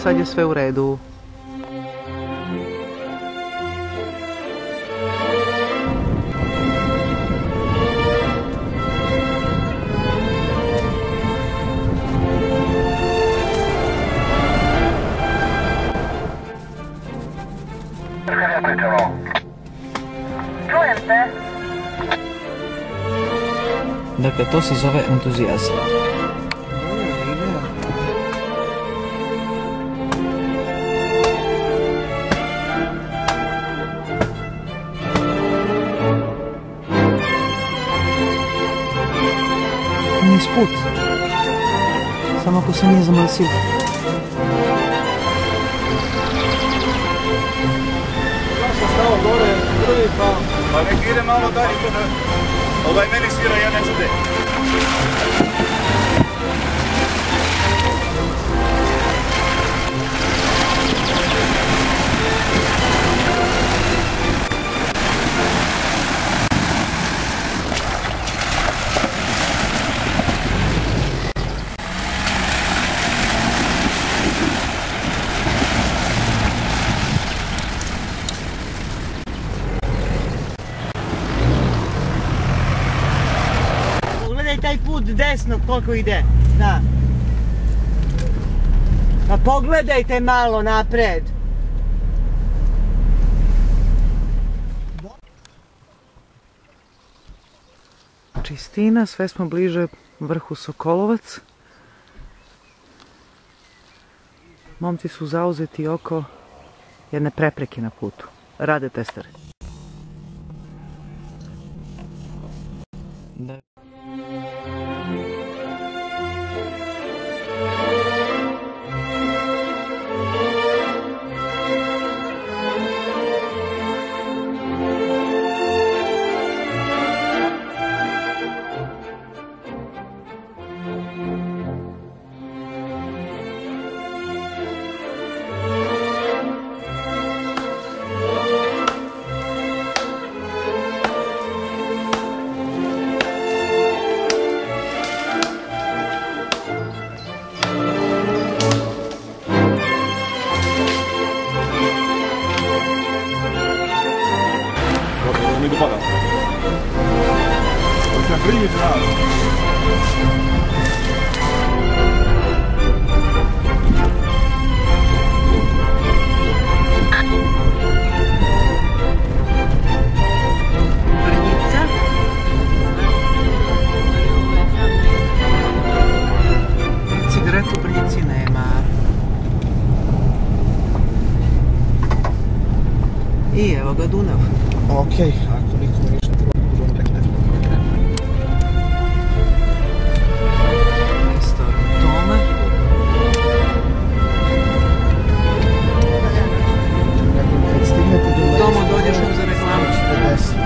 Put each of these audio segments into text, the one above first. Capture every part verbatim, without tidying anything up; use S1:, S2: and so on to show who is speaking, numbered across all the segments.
S1: sad je sve u redu.
S2: Čujem te.
S3: Dakle, to se zove entuzijazam. Niz put. Samo ako se nije zamrsio.
S4: Stavo gore, prvi pa... Pa nek ide malo dalje kada... Ovaj meni svira, ja ne znam gde.
S5: Taj put desno koliko ide, da. Pa pogledajte malo napred.
S1: Čistina, sve smo bliže vrhu Sokolovac. Momci su zauzeti oko jedne prepreke na putu. Rade testere.
S3: Da.
S4: Mi dopada. Hoće na primiti nas.
S5: Brnjica.
S1: Cigaretu u Brnjici nema. I evo ga Dunav.
S3: Okej, ako nikome ništa treba, možemo prekidati.
S1: Restoran Toma.
S3: Kad stignete do Lešća,
S1: Tomo, dođeš nam za reklamu.
S3: četrdeset.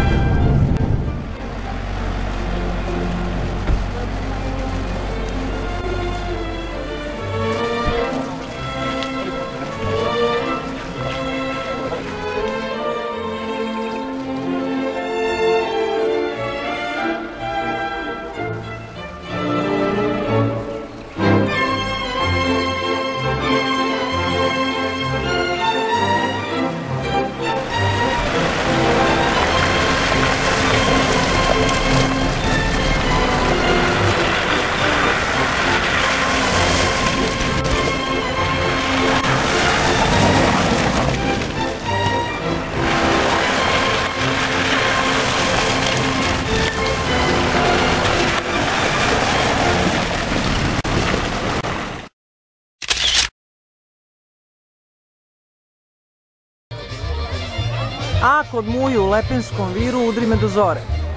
S1: A kod Muju u Lepenskom viru udri me do zore.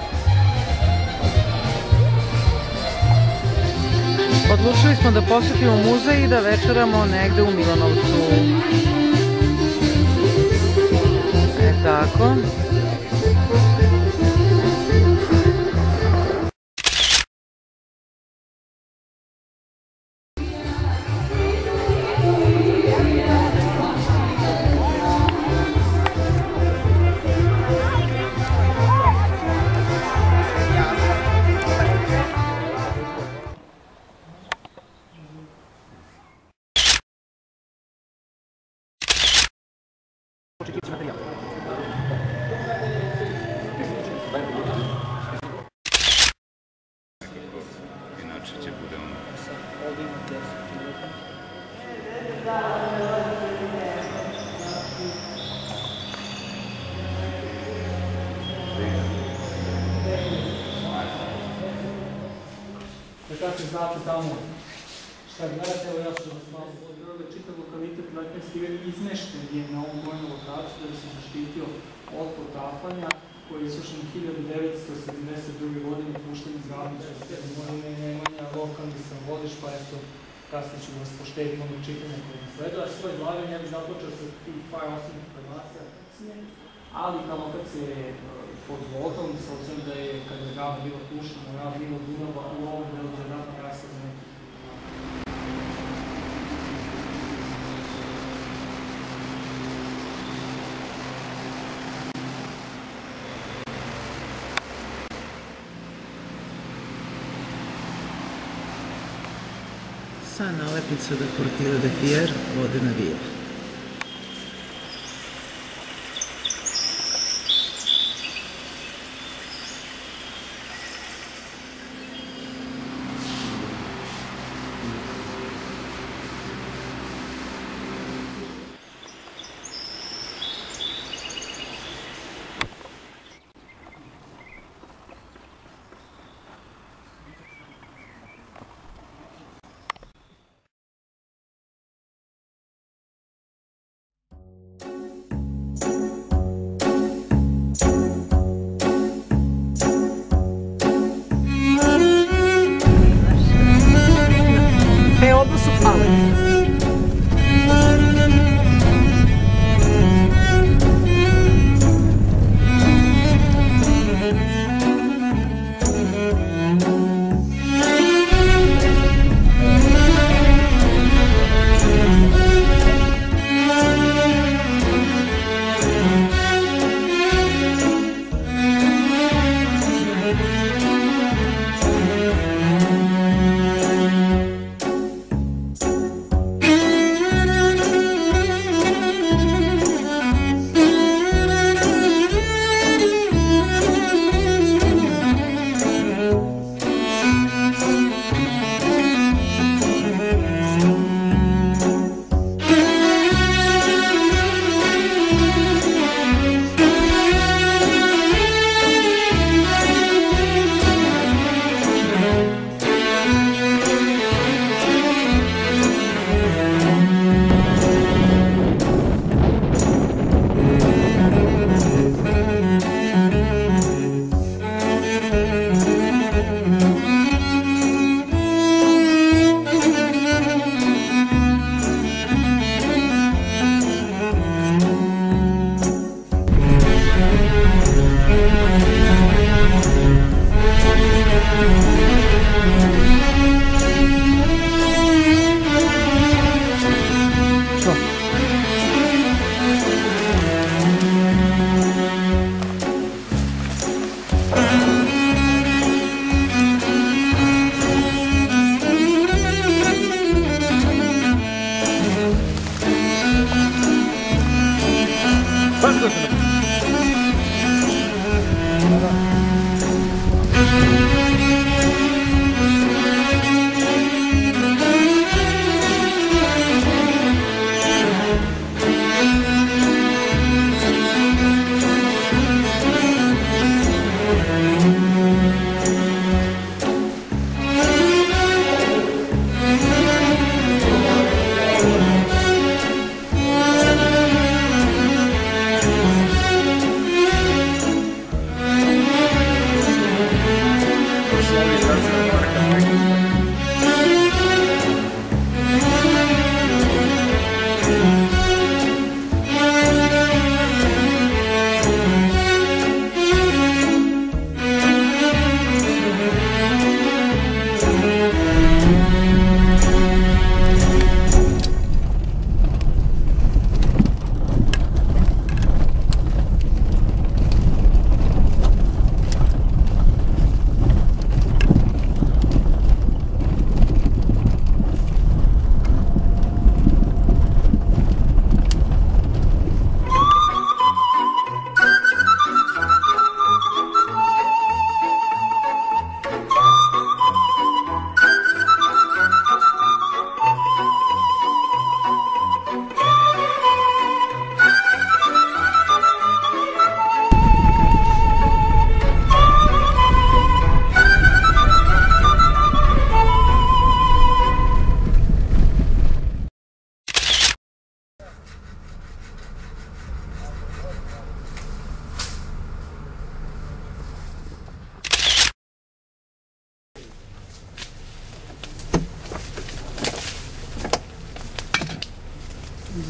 S1: Odlučili smo da posjetimo muzej i da večeramo negde u Milanovcu. E tako.
S3: šta se znate tamo, šta gledate, evo ja ću vas malo pogledati, čitav lokalitet Lepenski ver izmešten je na ovom vojnu lokaciju da bi se zaštitio od potapanja, koji je izvršen hiljadu devetsto sedamdeset druge. godine pušten iz Gavnića, moje ime je Nemanja, lokalni sam vodič, pa eto, kasnije ću vas poštediti ono čitanje koje nas sleduje, a svoje izlaganje ja bih započeo sa tih par osnovnih informacija, ali ta lokacija je pod vodom, s obzirom da je, kada je Gavna bila puštena, rad bilo Dunava u ovom delu verovatno rasazne.
S1: Sa nalepnica da Portira de Fier vode na Vijer.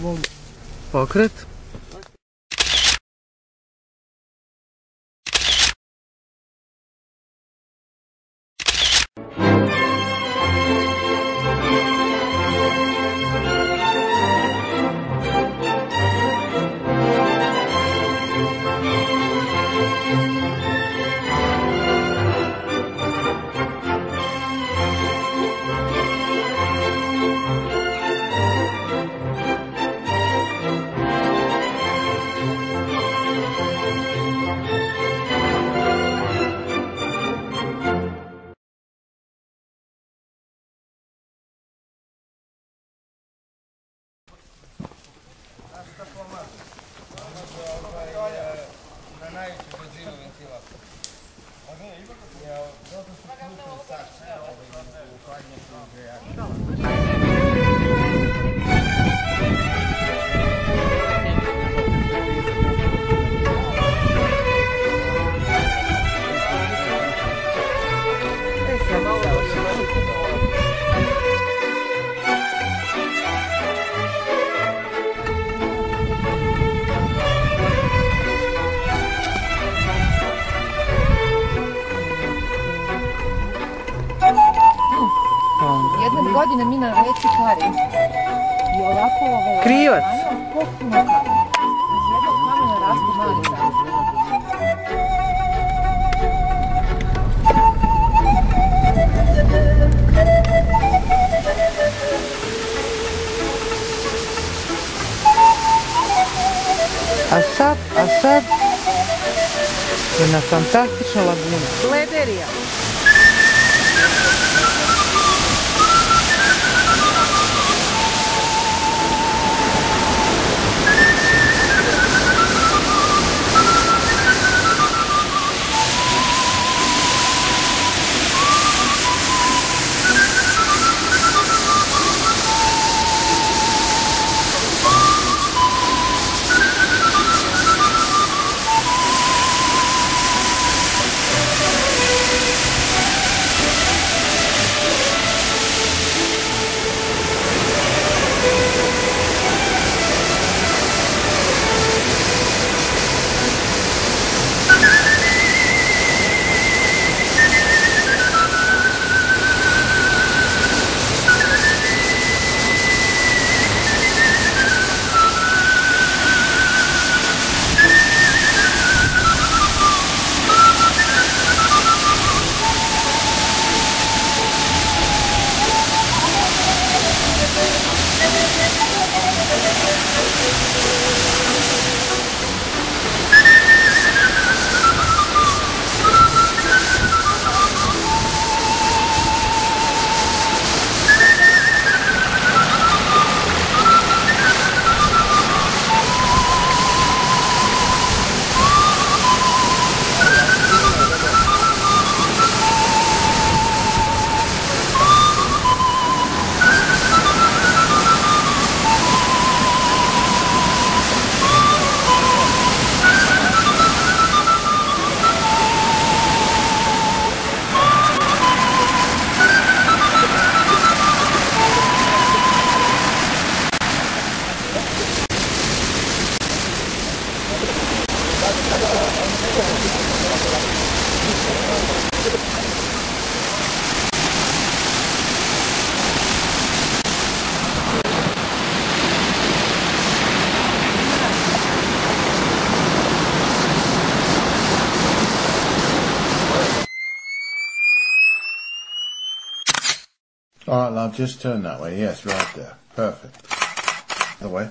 S1: Pokret.
S6: Jedne godine mi na reci Kari i ovako ovaj...
S1: Krivac.
S6: Potpuno kamen. Iz jednog kamena raste mali zajedno.
S1: A sad, a sad, jedna fantastična laguna.
S5: Lederija.
S7: All right, love, just turn that way. Yes, right there. Perfect. The way.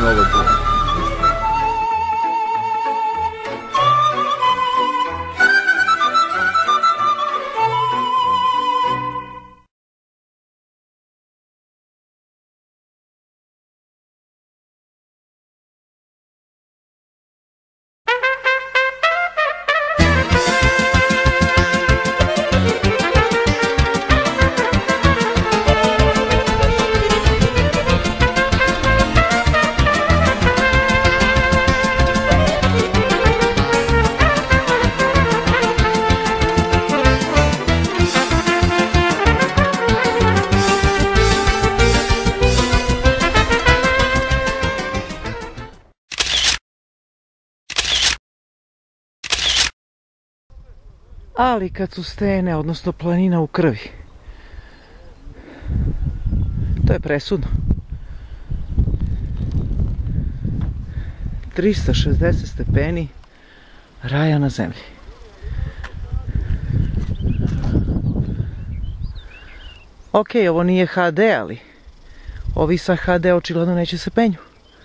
S4: mnogo puno.
S1: Ali kad su stene, odnosno planina u krvi, to je presudno. trista šezdeset stepeni raja na zemlji. Ok, ovo nije ha de, ali ovi sa ha de očigledno neće se penju.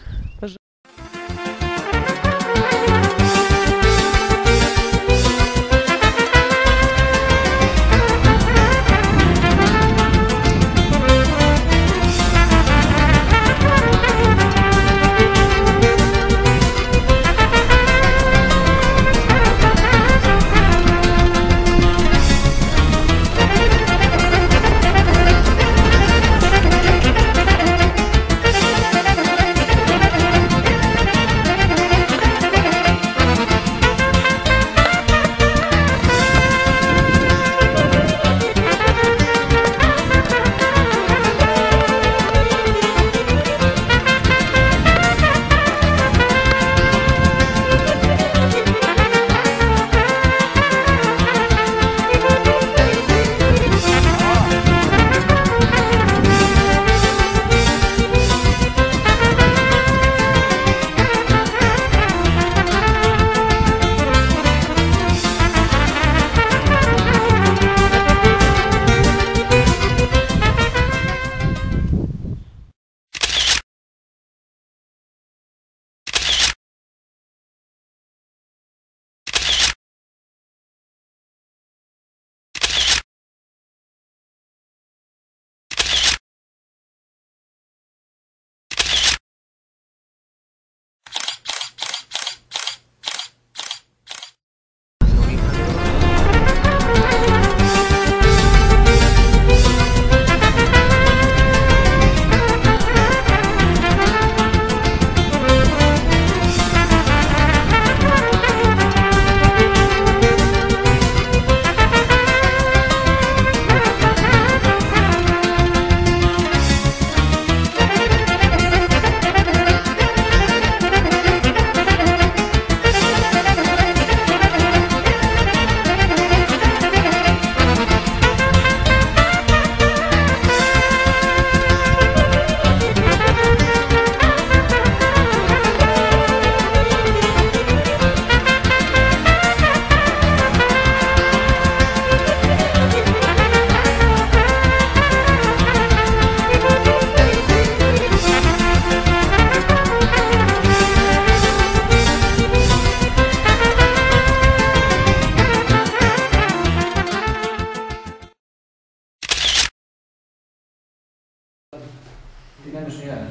S3: Ti nemaš ni jedan?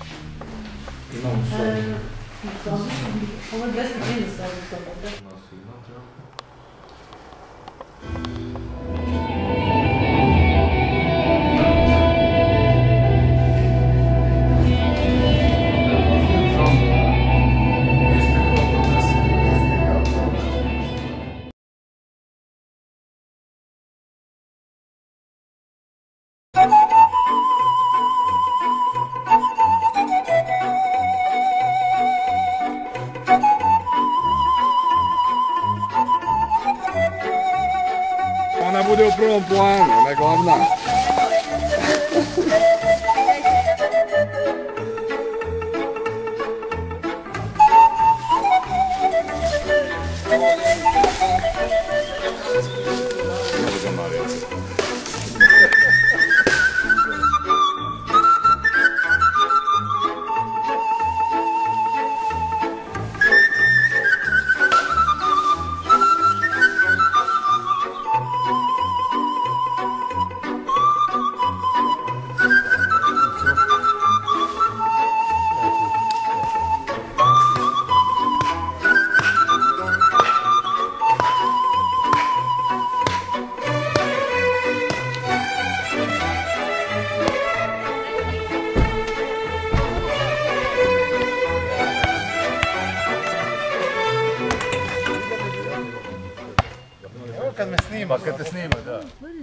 S3: Imamo sve.
S6: Ovo je dvesta trideset stavljaju to ovdje.
S4: Ona bude u prvom planu, ona je glavna.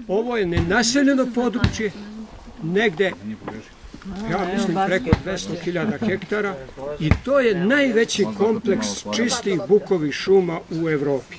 S8: Ovo je nenaseljeno područje, negde, ja mislim, preko dvesta hiljada hektara i to je najveći kompleks čistih bukovih šuma u Evropi.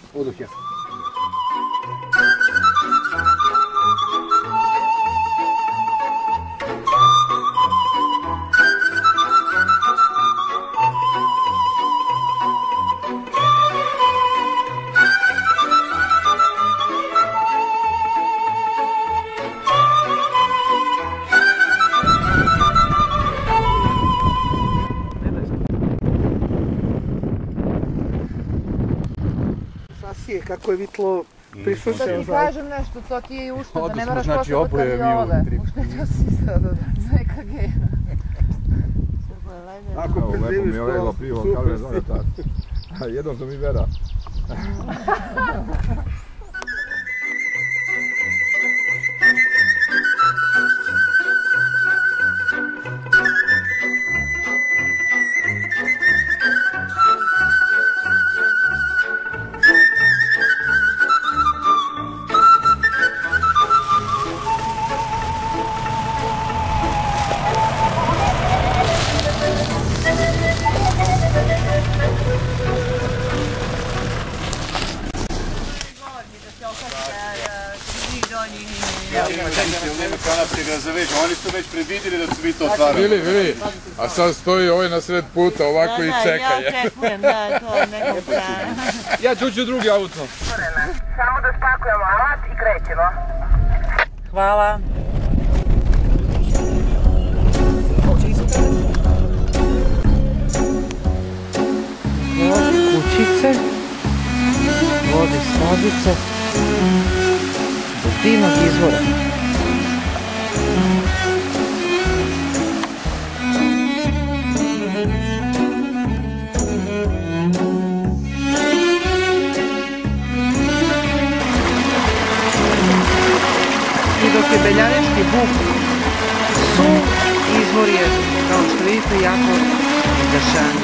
S5: Kako je vitlo prišušeno.
S6: Da ti kažem nešto, to ti je i ušteda, ne moraš posle kod kardiologa. Uštedio si za E K G.
S4: Ako preživiš to, super si. Jednom sam i vera.
S7: Oni su već predvidjeli da su vi to otvarali.
S9: Vili, vili, a sad stoji ovaj na sred puta ovako i čeka.
S5: Ja očekujem da to nekog strana.
S9: Ja ću drugi auto.
S2: Samo da spakujemo alat i krećemo.
S5: Hvala.
S1: Vodi kućice, vodi stazice do divnog izvora. I dok je Beljanički buk suv, izvor je, kao što vidite, jako izdašan.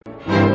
S10: Thank you.